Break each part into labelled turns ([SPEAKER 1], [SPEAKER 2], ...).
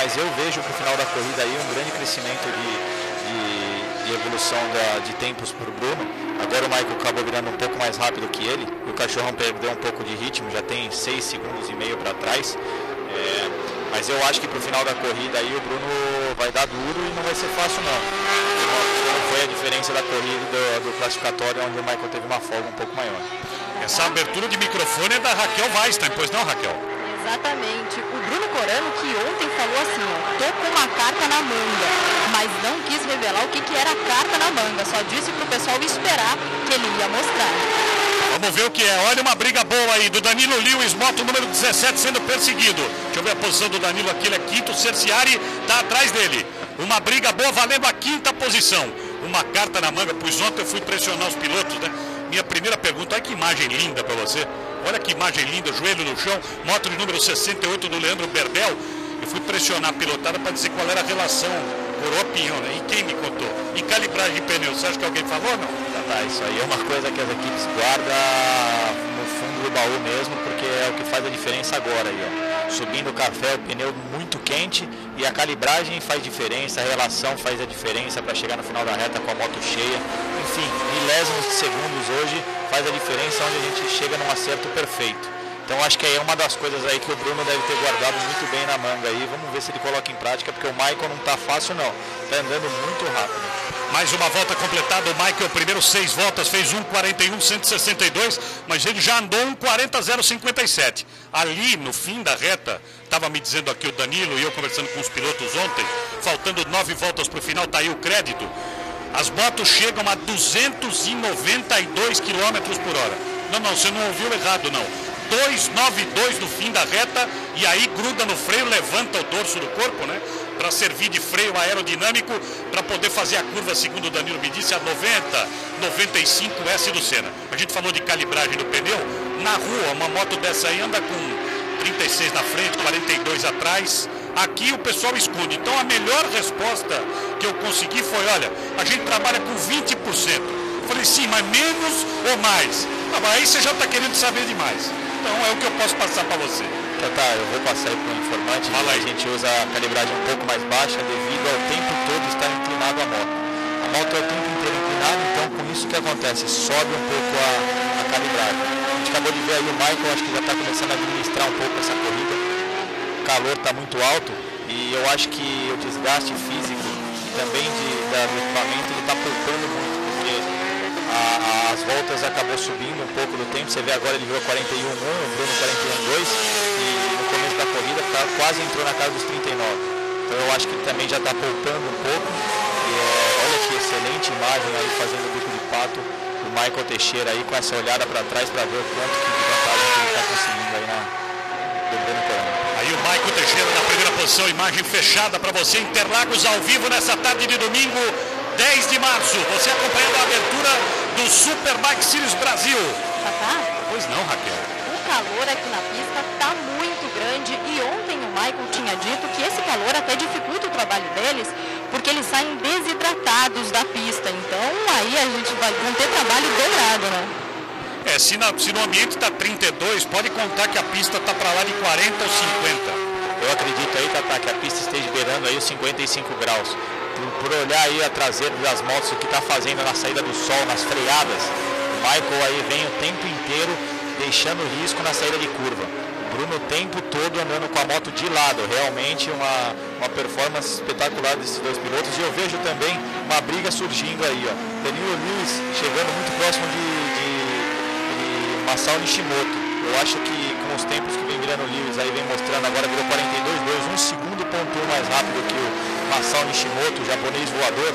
[SPEAKER 1] mas eu vejo para o final da corrida aí um grande crescimento de evolução de tempos para o Bruno. Agora o Michael acabou virando um pouco mais rápido que ele, e o Cachorrão perdeu um pouco de ritmo, já tem 6,5 segundos para trás. Mas eu acho que para o final da corrida aí o Bruno vai dar duro e não vai ser fácil não. Não foi a diferença da corrida do classificatório, onde o Michael teve uma folga um pouco maior.
[SPEAKER 2] Essa abertura de microfone é da Raquel Weinstein, pois não, Raquel?
[SPEAKER 3] Exatamente. O Bruno Corano, que ontem falou assim, ó, tô com uma carta na manga, mas não quis revelar o que era a carta na manga, só disse pro pessoal esperar que ele ia mostrar.
[SPEAKER 2] Vamos ver o que é. Olha uma briga boa aí do Danilo Lewis, moto número 17 sendo perseguido. Deixa eu ver a posição do Danilo aqui, ele é quinto, o Cerciari está atrás dele. Uma briga boa valendo a quinta posição. Uma carta na manga, pois ontem eu fui pressionar os pilotos, né? Minha primeira pergunta, olha que imagem linda para você. Olha que imagem linda, joelho no chão, moto de número 68 do Leandro Berdel. Eu fui pressionar a pilotada para dizer qual era a relação coroa-pinhão, né? E quem me contou? E calibragem de pneu, você acha que alguém falou ou não?
[SPEAKER 1] Tá, isso aí é uma coisa que as equipes guardam no fundo do baú mesmo, porque é o que faz a diferença agora aí, ó. Subindo o café, o pneu muito quente, e a calibragem faz diferença, a relação faz a diferença para chegar no final da reta com a moto cheia. Enfim, milésimos de segundos hoje faz a diferença onde a gente chega num acerto perfeito. Então acho que é uma das coisas aí que o Bruno deve ter guardado muito bem na manga aí. Vamos ver se ele coloca em prática, porque o Michael não tá fácil não, tá andando muito rápido.
[SPEAKER 2] Mais uma volta completada, o Michael, primeiro 6 voltas, fez 1:41.162, mas ele já andou 1:40.057. Ali, no fim da reta, estava me dizendo aqui o Danilo e eu conversando com os pilotos ontem, faltando 9 voltas para o final, tá aí o crédito, as motos chegam a 292 km por hora. Não, você não ouviu errado, não. 292 no fim da reta, e aí gruda no freio, levanta o dorso do corpo, né? Para servir de freio aerodinâmico, para poder fazer a curva, segundo o Danilo me disse, a 95 S do Senna. A gente falou de calibragem do pneu. Na rua, uma moto dessa aí anda com 36 na frente, 42 atrás. Aqui o pessoal esconde. Então a melhor resposta que eu consegui foi, olha, a gente trabalha com 20%. Eu falei, sim, mas menos ou mais? Ah, mas aí você já está querendo saber demais. Então é o que eu posso passar para você.
[SPEAKER 1] Tá, eu vou passar aí para o informante.
[SPEAKER 2] Fala aí.
[SPEAKER 1] A gente usa a calibragem um pouco mais baixa devido ao tempo todo estar inclinado a moto. A moto é o tempo inteiro inclinada, então com isso o que acontece? Sobe um pouco a calibragem. A gente acabou de ver aí o Michael, acho que já está começando a administrar um pouco essa corrida. O calor está muito alto e eu acho que o desgaste físico e também do equipamento ele está poupando muito, porque as voltas acabou subindo um pouco do tempo. Você vê agora ele virou 41.1, o Bruno 41.2, e no começo da corrida quase entrou na casa dos 39. Então eu acho que ele também já está poupando um pouco. E olha que excelente imagem aí fazendo o bico de pato do Michael Teixeira aí, com essa olhada para trás para ver o quanto que de vantagem que ele está conseguindo aí do Bruno Corano.
[SPEAKER 2] Aí o Michael Teixeira na primeira posição, imagem fechada para você, Interlagos ao vivo nessa tarde de domingo, 10 de março, você acompanhando a abertura do Superbike Series Brasil.
[SPEAKER 3] Tatá?
[SPEAKER 2] Pois não, Raquel.
[SPEAKER 3] O calor aqui na pista está muito grande, e ontem o Michael tinha dito que esse calor até dificulta o trabalho deles, porque eles saem desidratados da pista. Então aí a gente vai ter trabalho dobrado, né?
[SPEAKER 2] Se no ambiente está 32, pode contar que a pista está para lá de 40 ou 50.
[SPEAKER 1] Eu acredito aí, Tatá, que a pista esteja beirando aí os 55 graus. Por olhar aí a traseira das motos, o que está fazendo na saída do sol, nas freadas, o Michael aí vem o tempo inteiro deixando risco na saída de curva. O Bruno o tempo todo andando com a moto de lado. Realmente uma performance espetacular desses dois pilotos. E eu vejo também uma briga surgindo aí, ó. Danilo Lewis chegando muito próximo de Masao Nishimoto. Eu acho que com os tempos que vem virando o Lewis aí, vem mostrando agora, virou 42.2, 1 segundo pontuou mais rápido que o Masao Nishimoto, o japonês voador.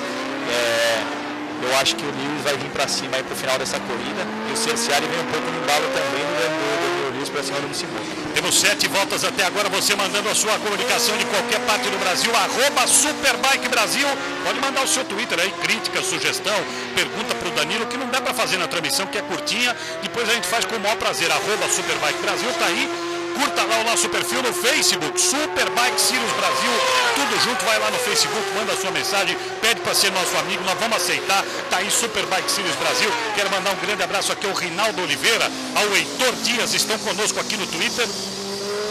[SPEAKER 1] Eu acho que o Lewis vai vir para cima aí pro final dessa corrida, e o Cerciari vem um pouco no embalo também do Lewis para cima do Nishimoto.
[SPEAKER 2] Temos 7 voltas até agora, você mandando a sua comunicação de qualquer parte do Brasil, @Superbike Brasil, pode mandar o seu Twitter aí, crítica, sugestão, pergunta pro Danilo, que não dá para fazer na transmissão, que é curtinha, depois a gente faz com o maior prazer, @Superbike Brasil, tá aí. Curta lá o nosso perfil no Facebook, Superbike Series Brasil, tudo junto, vai lá no Facebook, manda a sua mensagem, pede para ser nosso amigo, nós vamos aceitar, tá aí Superbike Series Brasil. Quero mandar um grande abraço aqui ao Rinaldo Oliveira, ao Heitor Dias, estão conosco aqui no Twitter.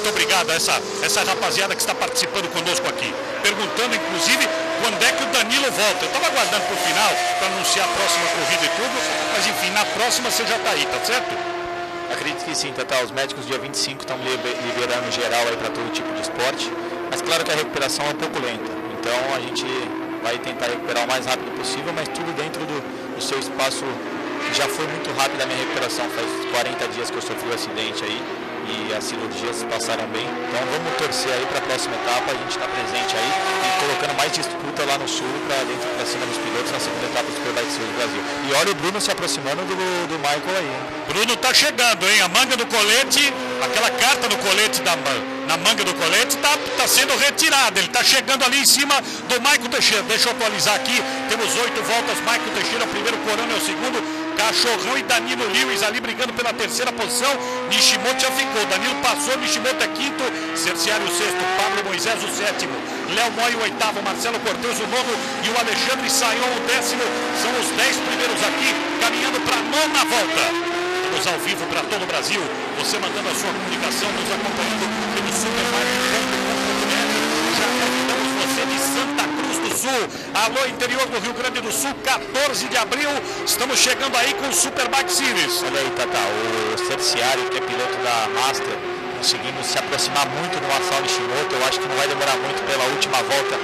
[SPEAKER 2] Muito obrigado a essa rapaziada que está participando conosco aqui. Perguntando, inclusive, quando é que o Danilo volta. Eu estava aguardando para o final, para anunciar a próxima corrida e tudo, mas enfim, na próxima você já está aí, tá certo?
[SPEAKER 1] Acredito que sim, Tatá. Os médicos dia 25 estão liberando geral aí para todo tipo de esporte, mas claro que a recuperação é um pouco lenta. Então a gente vai tentar recuperar o mais rápido possível, mas tudo dentro do seu espaço. Já foi muito rápida a minha recuperação, faz 40 dias que eu sofri um acidente aí e as cirurgias passaram bem. Então vamos torcer aí para a próxima etapa, a gente está presente aí e colocando mais disputa lá no sul para dentro para cima dos pilotos na segunda etapa do Superbike Series do Brasil. E olha o Bruno se aproximando do Michael aí, hein?
[SPEAKER 2] Bruno tá chegando, hein? A manga do colete, aquela carta do colete na manga do colete tá sendo retirada. Ele tá chegando ali em cima do Michael Teixeira. Deixa eu atualizar aqui. Temos 8 voltas. Michael Teixeira, o primeiro, Corona é o segundo. Cachorrão e Danilo Lewis ali brigando pela terceira posição. Nishimoto já ficou. Danilo passou, Nishimoto é quinto. Cerciário o sexto. Pablo Moisés o sétimo. Léo Moy o oitavo. Marcelo Cortez o nono. E o Alexandre Sayon o décimo. São os 10 primeiros aqui, caminhando para a nona volta. Estamos ao vivo para todo o Brasil. Você mandando a sua comunicação, nos acompanhando pelo superbike.com.br. Já convidamos você de Santa Cruz do Sul. Alô, interior do Rio Grande do Sul, 14 de abril. Estamos chegando aí com o Superbike Series.
[SPEAKER 1] Olha aí, Tatá, o Cerciário, que é piloto da Master, conseguimos se aproximar muito do Masao Nishimoto. Eu acho que não vai demorar muito pela última volta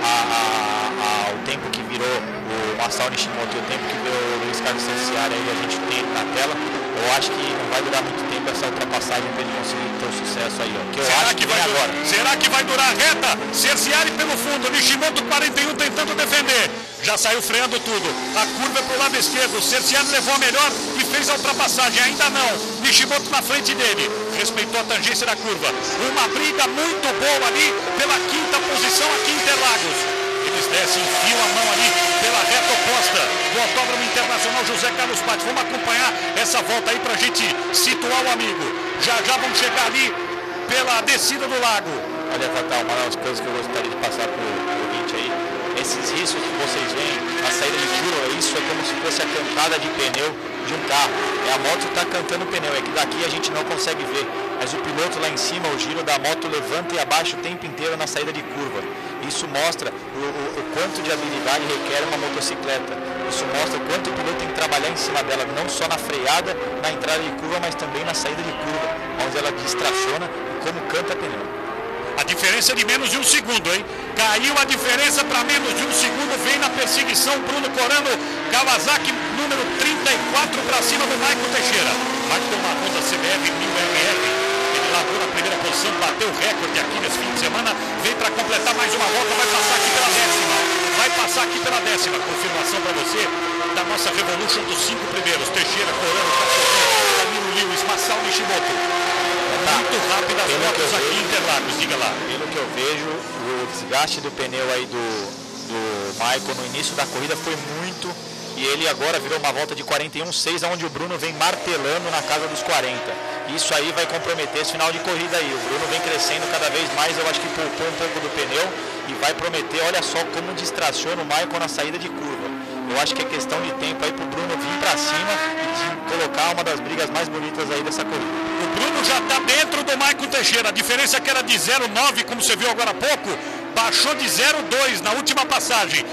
[SPEAKER 1] o tempo que virou o Masao Nishimoto e o tempo que virou o Luiz Carlos Cerciário aí a gente tem na tela. Eu acho que não vai durar muito tempo essa ultrapassagem para ele conseguir ter o sucesso aí, ó. Que eu
[SPEAKER 2] será
[SPEAKER 1] acho
[SPEAKER 2] que vai agora. Será que vai durar a reta? Cerciário pelo fundo, Nishimoto 41 tentando defender. Já saiu freando tudo. A curva é pro lado esquerdo. Cerciário levou a melhor e fez a ultrapassagem. Ainda não. Nishimoto na frente dele. Respeitou a tangência da curva. Uma briga muito boa ali pela quinta posição aqui em Interlagos. Eles descem, enfiam a mão ali pela reta oposta do Autódromo Internacional José Carlos Patti. Vamos acompanhar essa volta aí pra gente situar o amigo. Já vamos chegar ali pela descida do lago.
[SPEAKER 1] Olha, Tatá, uma das coisas que eu gostaria de passar pro ouvinte aí, esses riscos que vocês veem na saída de curva, isso é como se fosse a cantada de pneu de um carro. A moto está cantando o pneu, é que daqui a gente não consegue ver, mas o piloto lá em cima, o giro da moto levanta e abaixa o tempo inteiro na saída de curva. Isso mostra o quanto de habilidade requer uma motocicleta. Isso mostra o quanto o piloto tem que trabalhar em cima dela, não só na freada, na entrada de curva, mas também na saída de curva, onde ela distraciona e como canta pneu.
[SPEAKER 2] A diferença é de menos de um segundo, hein? Caiu a diferença para menos de um segundo. Vem na perseguição Bruno Corano, Kawasaki número 34 para cima do Michael Teixeira. Vai ter uma Honda CBR 1000RR. Ele largou na primeira posição, bateu o recorde aqui nesse fim de semana. Vem para completar mais uma volta, vai passar aqui pela décima. Vai passar aqui pela décima. Confirmação para você da nossa Revolution dos 5 primeiros. Teixeira, Corano, Danilo Lewis, Masao Nishimoto. Muito rápido as voltas aqui em Interlagos, diga lá.
[SPEAKER 1] Pelo que eu vejo, o desgaste do pneu aí do Michael no início da corrida foi muito, e ele agora virou uma volta de 41,6, onde o Bruno vem martelando na casa dos 40. Isso aí vai comprometer esse final de corrida aí. O Bruno vem crescendo cada vez mais, eu acho que poupou um pouco do pneu e vai prometer. Olha só como distraciona o Michael na saída de curva. Eu acho que é questão de tempo aí pro Bruno vir para cima e de colocar uma das brigas mais bonitas aí dessa corrida.
[SPEAKER 2] O Bruno já está dentro do Michael Teixeira. A diferença é que era de 0,9, como você viu agora há pouco, baixou de 0,2 na última passagem.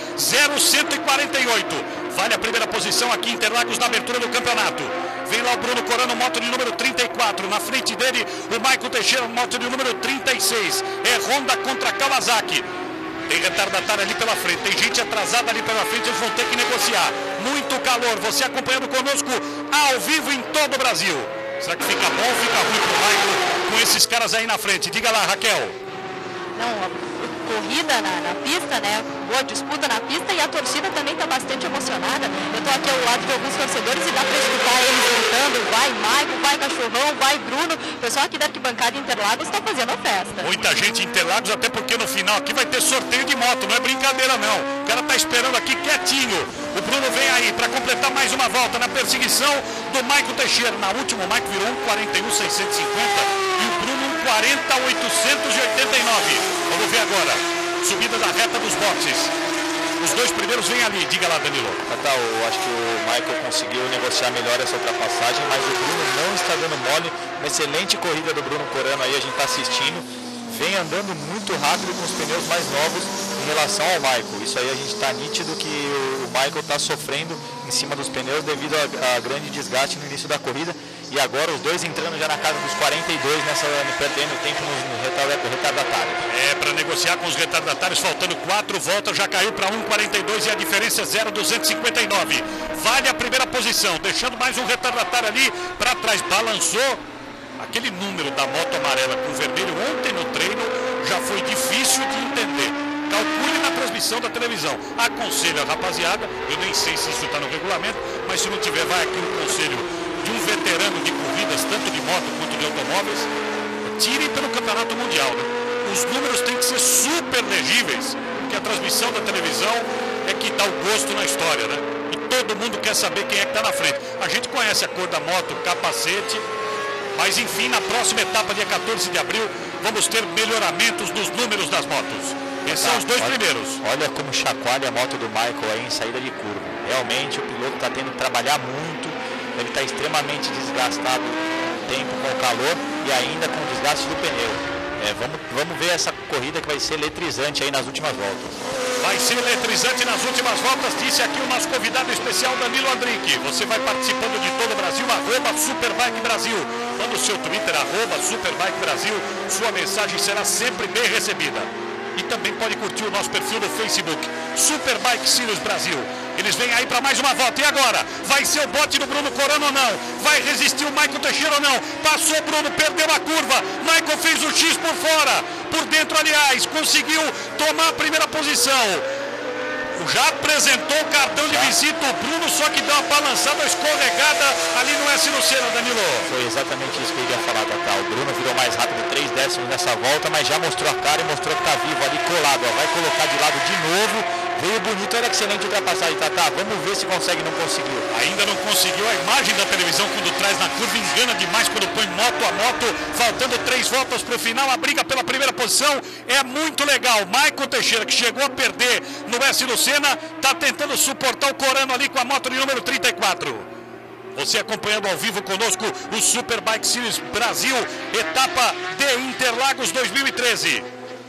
[SPEAKER 2] 0,148. Vale a primeira posição aqui em Interlagos na abertura do campeonato. Vem lá o Bruno Corano, moto de número 34. Na frente dele, o Michael Teixeira, moto de número 36. É Honda contra Kawasaki. Tem retardatário ali pela frente, tem gente atrasada ali pela frente, eles vão ter que negociar. Muito calor, você acompanhando conosco ao vivo em todo o Brasil. Será que fica bom ou fica ruim pro Michael com esses caras aí na frente? Diga lá, Raquel.
[SPEAKER 3] Não, corrida na pista, né? Boa disputa na pista e a torcida também está bastante emocionada. Eu estou aqui ao lado de alguns torcedores e dá para escutar eles gritando: vai Michael, vai Cachorrão, vai Bruno. O pessoal aqui da arquibancada Interlagos está fazendo a festa.
[SPEAKER 2] Muita gente em Interlagos, até porque no final aqui vai ter sorteio de moto, não é brincadeira não. O cara tá esperando aqui quietinho. O Bruno vem aí para completar mais uma volta na perseguição do Michael Teixeira. Na última o Michael virou 1,41,650 e o Bruno 1,40,889. Vamos ver agora. Subida da reta dos boxes. Os dois primeiros vêm ali, diga lá, Danilo.
[SPEAKER 1] Eu acho que o Michael conseguiu negociar melhor essa ultrapassagem, mas o Bruno não está dando mole. Uma excelente corrida do Bruno Corano aí, a gente está assistindo. Vem andando muito rápido com os pneus mais novos em relação ao Michael. Isso aí a gente está nítido que o Michael está sofrendo em cima dos pneus devido a grande desgaste no início da corrida. E agora os dois entrando já na casa dos 42, perdendo tempo no retardatário.
[SPEAKER 2] Para negociar com os retardatários, faltando 4 voltas, já caiu para 1,42 e a diferença é 0,259. Vale a primeira posição, deixando mais um retardatário ali para trás. Balançou aquele número da moto amarela com vermelho ontem no treino, já foi difícil de entender. Calcule na transmissão da televisão. Aconselho a rapaziada, eu nem sei se isso está no regulamento, mas se não tiver, vai aqui um conselho de um veterano de corridas, tanto de moto quanto de automóveis. Tirem pelo campeonato mundial, né? Os números têm que ser super legíveis, porque a transmissão da televisão é que dá o gosto na história, né? E todo mundo quer saber quem é que está na frente. A gente conhece a cor da moto, o capacete, mas enfim, na próxima etapa, dia 14 de abril, vamos ter melhoramentos nos números das motos. Esses são os dois primeiros.
[SPEAKER 1] Olha como chacoalha a moto do Michael aí em saída de curva. Realmente o piloto está tendo que trabalhar muito, ele está extremamente desgastado com o tempo, com o calor e ainda com o desgaste do pneu. Vamos ver essa corrida que vai ser eletrizante aí nas últimas voltas.
[SPEAKER 2] Vai ser eletrizante nas últimas voltas, disse aqui o nosso convidado especial, Danilo Andrique. Você vai participando de todo o Brasil, @Superbike Brasil. Manda o seu Twitter, @Superbike Brasil. Sua mensagem será sempre bem recebida. E também pode curtir o nosso perfil no Facebook, Superbike Series Brasil. Eles vêm aí para mais uma volta. E agora? Vai ser o bote do Bruno Corano ou não? Vai resistir o Michael Teixeira ou não? Passou o Bruno, perdeu a curva. Michael fez o X por fora. Por dentro, aliás, conseguiu tomar a primeira posição. Já apresentou o cartão de visita o Bruno, só que deu uma balançada, uma escorregada ali no S Lucena, Danilo.
[SPEAKER 1] Foi exatamente isso que eu ia falar, Tatá. O Bruno virou mais rápido 3 décimos nessa volta, mas já mostrou a cara e mostrou que está vivo ali colado. Vai colocar de lado de novo. Veio bonito, era excelente ultrapassagem, Tatá. Vamos ver se consegue, não conseguiu.
[SPEAKER 2] Ainda não conseguiu. A imagem da televisão quando traz na curva engana demais quando põe moto a moto. Faltando 3 voltas para o final, a briga pela primeira posição é muito legal. Michael Teixeira, que chegou a perder no S Lucena, está tentando suportar o Corano ali com a moto de número 34. Você acompanhando ao vivo conosco o Superbike Series Brasil, etapa de Interlagos 2013.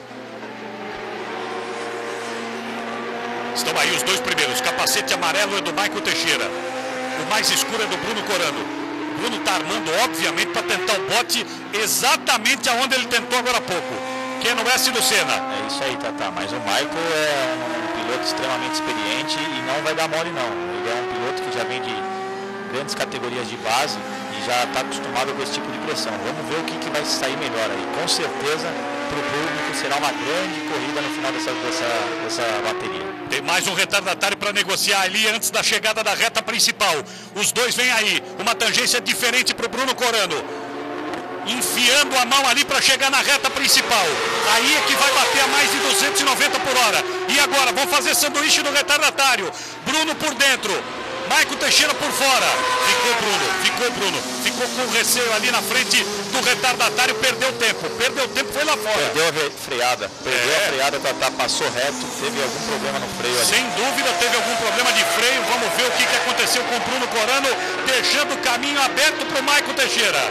[SPEAKER 2] Estão aí os dois primeiros. Capacete amarelo é do Michael Teixeira. O mais escuro é do Bruno Corano. O Bruno está armando, obviamente, para tentar o bote exatamente aonde ele tentou agora há pouco, que é no S Lucena.
[SPEAKER 1] É isso aí, Tatá. Mas o Michael é um piloto extremamente experiente e não vai dar mole, não. Ele é um piloto que já vem de grandes categorias de base e já está acostumado com esse tipo de pressão. Vamos ver o que vai sair melhor aí. Com certeza, para o público, será uma grande corrida no final dessa bateria.
[SPEAKER 2] Tem mais um retardatário para negociar ali antes da chegada da reta principal. Os dois vêm aí. Uma tangência diferente para o Bruno Corano. Enfiando a mão ali para chegar na reta principal. Aí é que vai bater a mais de 290 por hora. E agora, vão fazer sanduíche no retardatário. Bruno por dentro. Michael Teixeira por fora. Ficou Bruno. Ficou com receio ali na frente do retardatário. Perdeu tempo, foi lá fora.
[SPEAKER 1] Perdeu a freada. A freada, Tatá, passou reto. Teve algum problema no freio ali.
[SPEAKER 2] Sem dúvida teve algum problema de freio. Vamos ver o que aconteceu com o Bruno Corano. Deixando o caminho aberto para o Michael Teixeira.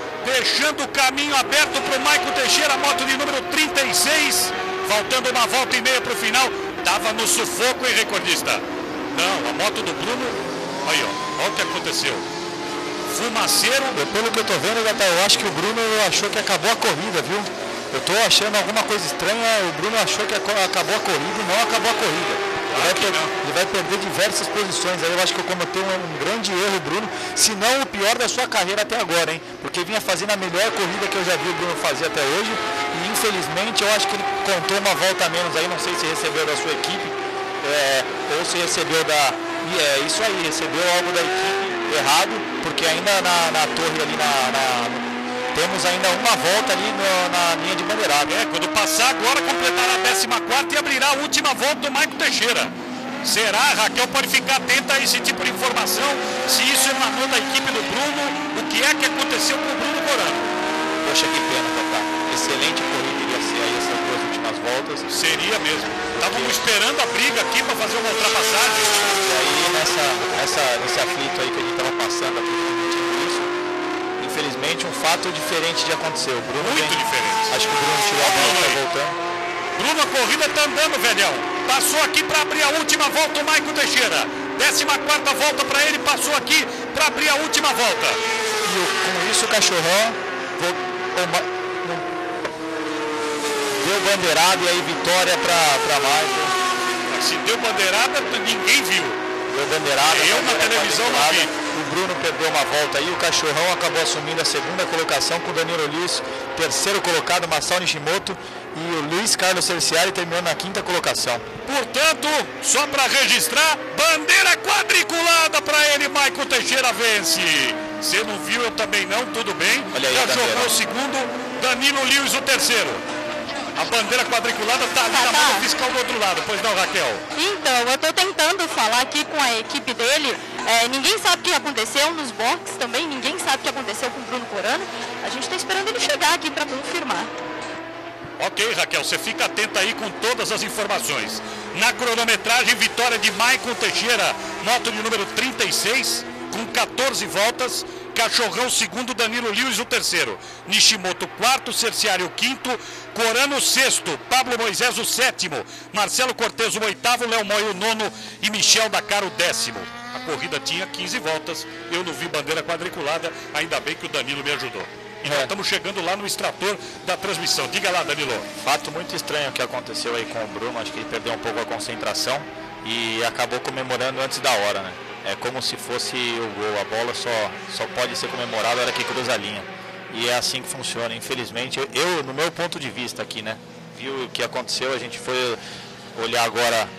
[SPEAKER 2] A moto de número 36. Faltando uma volta e meia para o final. Estava no sufoco, hein, recordista? Não, a moto do Bruno, aí ó, olha o que aconteceu. Fumaceiro.
[SPEAKER 1] Pelo que eu tô vendo, eu acho que o Bruno achou que acabou a corrida, viu? Eu tô achando alguma coisa estranha, o Bruno achou que acabou a corrida e não acabou a corrida. Ele vai perder diversas posições aí, eu acho que cometeu um grande erro, Bruno, se não o pior da sua carreira até agora, hein? Porque vinha fazendo a melhor corrida que eu já vi o Bruno fazer até hoje e infelizmente eu acho que ele contou uma volta a menos aí, não sei se recebeu da sua equipe. Ou se recebeu isso aí, recebeu algo da equipe errado, porque ainda na torre ali, temos ainda uma volta ali na linha de bandeirada.
[SPEAKER 2] Quando passar agora completará a 14ª e abrirá a última volta do Michael Teixeira. Será? Raquel pode ficar atenta a esse tipo de informação, se isso emanou da equipe do Bruno, o que é que aconteceu com o Bruno Corano.
[SPEAKER 1] Poxa, que pena, Tatá. Excelente corrida iria ser aí essas 2 últimas voltas. voltas.
[SPEAKER 2] Seria mesmo. Estávamos esperando a briga aqui para fazer uma ultrapassagem.
[SPEAKER 1] E aí nesse aflito aí que a gente estava passando aqui, infelizmente um fato diferente de acontecer. O Bruno
[SPEAKER 2] muito diferente.
[SPEAKER 1] Acho que o Bruno tirou a bola, tá voltando.
[SPEAKER 2] Bruno, a corrida tá andando, velhão. Passou aqui para abrir a última volta o Maicon Teixeira. 14ª volta para ele, passou aqui para abrir a última volta.
[SPEAKER 1] E com isso o Cachorrão deu bandeirada e aí vitória para Maicon.
[SPEAKER 2] Se deu bandeirada, ninguém viu.
[SPEAKER 1] Deu bandeirada.
[SPEAKER 2] Eu na televisão não vi.
[SPEAKER 1] O Bruno perdeu uma volta aí, o Cachorrão acabou assumindo a segunda colocação com o Danilo Lewis, terceiro colocado, Masao Nishimoto, e o Luiz Carlos Cerciari terminou na 5ª colocação.
[SPEAKER 2] Portanto, só para registrar, bandeira quadriculada para ele, Maicon Teixeira vence. Você não viu, eu também não, tudo bem.
[SPEAKER 1] Olha aí,
[SPEAKER 2] Cachorrão o segundo, Danilo Lewis o terceiro. A bandeira quadriculada está ali na mão do fiscal do outro lado, pois não, Raquel?
[SPEAKER 3] Então, eu estou tentando falar aqui com a equipe dele. Ninguém sabe o que aconteceu nos boxes também, ninguém sabe o que aconteceu com o Bruno Corano. A gente está esperando ele chegar aqui para confirmar.
[SPEAKER 2] Ok, Raquel, você fica atenta aí com todas as informações. Na cronometragem, vitória de Maicon Teixeira, moto de número 36, com 14 voltas. Cachorrão segundo, Danilo Lewis o terceiro, Nishimoto quarto, Cerciari o quinto, Corano o sexto, Pablo Moisés o sétimo, Marcelo Cortez o oitavo, Léo Moy o nono e Michel Dakar o décimo. A corrida tinha 15 voltas, eu não vi bandeira quadriculada, ainda bem que o Danilo me ajudou. E nós estamos chegando lá no extrator da transmissão. Diga lá, Danilo.
[SPEAKER 1] Fato muito estranho que aconteceu aí com o Bruno, acho que ele perdeu um pouco a concentração e acabou comemorando antes da hora, né? É como se fosse o gol, a bola só pode ser comemorada na hora que cruza a linha. E é assim que funciona, infelizmente. Eu, no meu ponto de vista aqui, né? Viu o que aconteceu, a gente foi olhar agora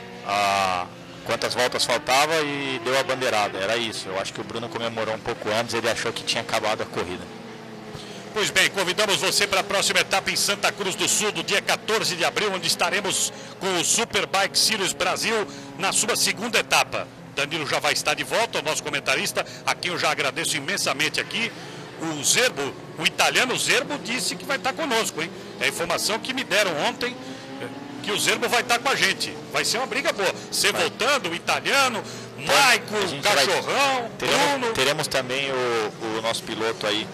[SPEAKER 1] quantas voltas faltava e deu a bandeirada. Era isso, eu acho que o Bruno comemorou um pouco antes, ele achou que tinha acabado a corrida.
[SPEAKER 2] Pois bem, convidamos você para a próxima etapa em Santa Cruz do Sul, do dia 14 de abril, onde estaremos com o Superbike Series Brasil na sua segunda etapa. Danilo já vai estar de volta, o nosso comentarista, a quem eu já agradeço imensamente aqui. O Zerbo, o italiano Zerbo, disse que vai estar conosco, hein? É a informação que me deram ontem, que o Zerbo vai estar com a gente. Vai ser uma briga boa. Você voltando, o italiano, Maicon, Cachorrão, Bruno.
[SPEAKER 1] Teremos também o nosso piloto aí,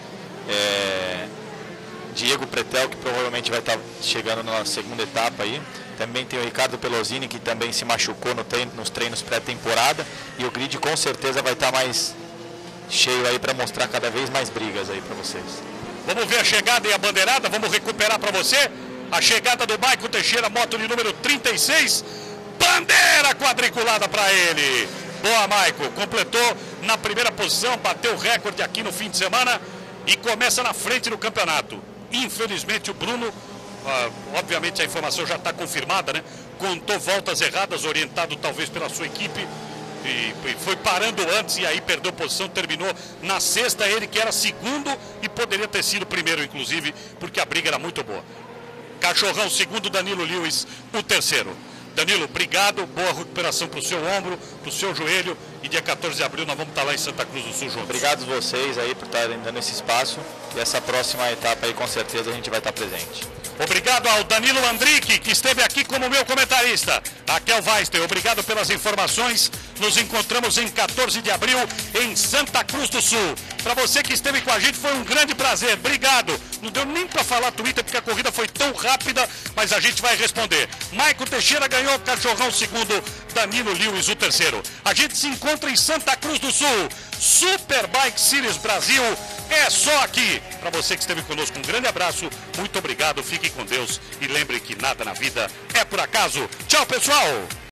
[SPEAKER 1] Diego Pretel, que provavelmente vai estar chegando na segunda etapa aí. Também tem o Ricardo Pelosini, que também se machucou nos treinos pré-temporada. E o grid com certeza vai estar mais cheio aí para mostrar cada vez mais brigas aí para vocês.
[SPEAKER 2] Vamos ver a chegada e a bandeirada, vamos recuperar para você. A chegada do Maicon Teixeira, moto de número 36. Bandeira quadriculada para ele. Boa, Maicon. Completou na primeira posição, bateu o recorde aqui no fim de semana e começa na frente do campeonato. Infelizmente o Bruno... obviamente a informação já está confirmada, né? Contou voltas erradas, orientado talvez pela sua equipe, e foi parando antes e aí perdeu posição, terminou na sexta, ele que era segundo e poderia ter sido primeiro, inclusive, porque a briga era muito boa. Cachorrão segundo, Danilo Lewis o terceiro. Danilo, obrigado, boa recuperação para o seu ombro, para o seu joelho, e dia 14 de abril nós vamos estar lá em Santa Cruz do Sul juntos.
[SPEAKER 1] Obrigado vocês aí por estarem dando esse espaço, e essa próxima etapa aí com certeza a gente vai estar presente.
[SPEAKER 2] Obrigado ao Danilo Andrique, que esteve aqui como meu comentarista. Raquel Weister, obrigado pelas informações. Nos encontramos em 14 de abril em Santa Cruz do Sul. Para você que esteve com a gente, foi um grande prazer. Obrigado. Não deu nem para falar Twitter, porque a corrida foi tão rápida, mas a gente vai responder. Maicon Teixeira ganhou, Cachorrão segundo, Danilo Lewis o terceiro. A gente se encontra em Santa Cruz do Sul. Superbike Series Brasil é só aqui. Para você que esteve conosco, um grande abraço, muito obrigado, fiquem com Deus e lembre que nada na vida é por acaso. Tchau, pessoal!